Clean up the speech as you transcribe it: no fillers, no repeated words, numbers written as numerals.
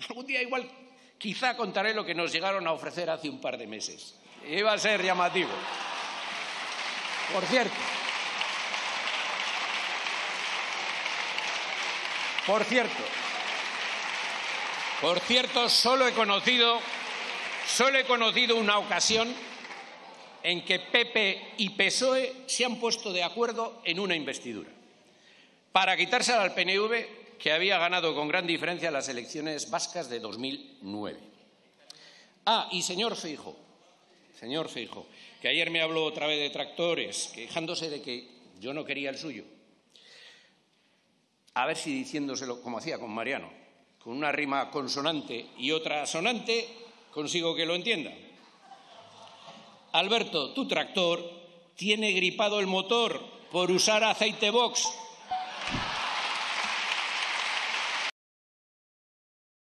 Algún día igual, quizá contaré lo que nos llegaron a ofrecer hace un par de meses. Iba a ser llamativo. Por cierto, solo he conocido una ocasión en que PP y PSOE se han puesto de acuerdo en una investidura para quitársela al PNV, que había ganado con gran diferencia las elecciones vascas de 2009. Y señor Feijóo, que ayer me habló otra vez de tractores, quejándose de que yo no quería el suyo. A ver si diciéndoselo, como hacía con Mariano, con una rima consonante y otra sonante, consigo que lo entienda. Alberto, tu tractor tiene gripado el motor por usar aceite Vox.